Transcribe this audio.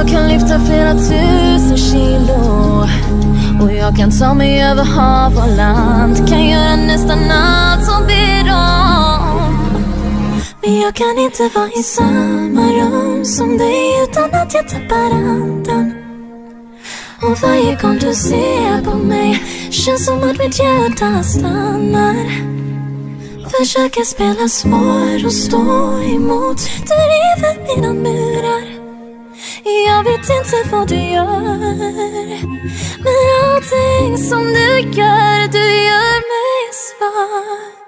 jag kan lyfta flera 1000 kilo. Och jag kan ta mig över hav och land. Kan göra nästan allt som ber om. Men jag kan inte vara i samma rum som dig utan att jag tappar andan. Och varje gång du ser på mig känns som att mitt hjärta stannar. Försöker spela svår och stå emot. Du river mina murar. Jag vet inte vad du gör, men allting som du gör mig svag.